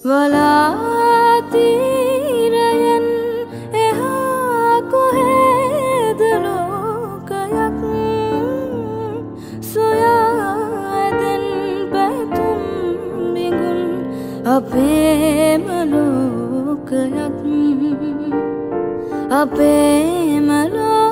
වලාතීරයෙන් එහා කොහෙද ලෝකයක් සොයා ඇදෙන් පැතුම් බිඟුන් අපේම ලෝකයක් අපේම ලෝකයක්